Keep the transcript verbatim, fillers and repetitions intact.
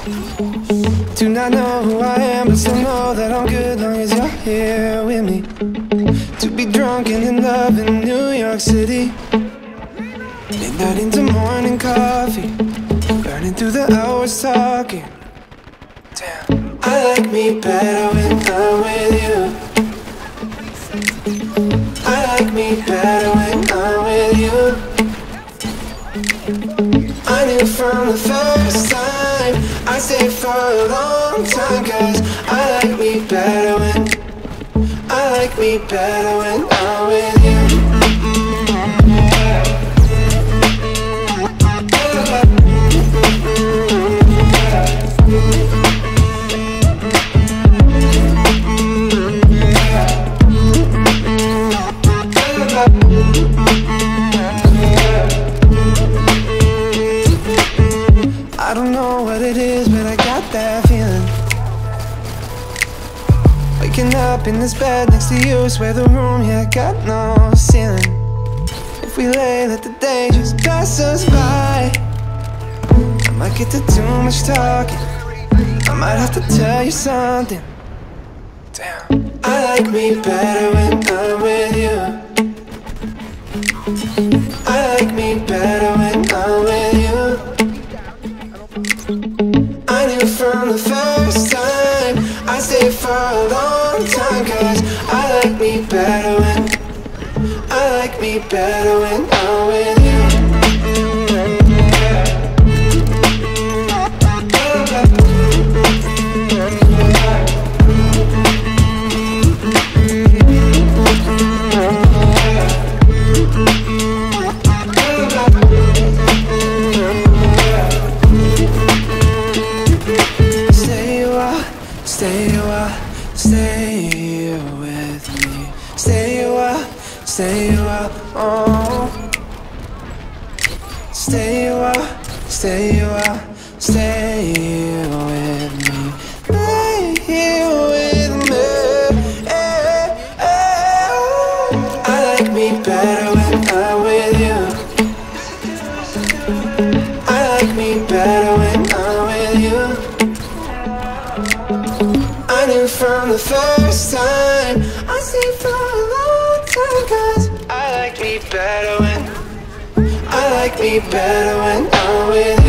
Do not know who I am, but still know that I'm good long as you're here with me. To be drunk and in love in New York City, midnight into morning coffee, burning through the hours talking. Damn, I like me better when I'm with you. I like me better when I'm with you. I knew from the first time I'd stay for a long time, cause I like me better when I like me better when I'm with you. I don't know what it is, but I got that feeling. Waking up in this bed next to you, swear the room, yeah, got no ceiling. If we lay, let the day just pass us by. I might get to too much talking, I might have to tell you something. Damn, I like me better when I'm with you. I like me better when I'm with you. I knew from the first time I'd stay for a long time, cause I like me better when I like me better when I'm with you. Stay a while, stay with me. Stay a while, stay a while, oh. Stay a while, stay a while, stay with me. Stay here with me. Hey, hey. I like me better when I'm with you. I like me better when I'm with you. I knew from the first time I'd stay for a long time, cause I like me better when I like me better when I'm with you.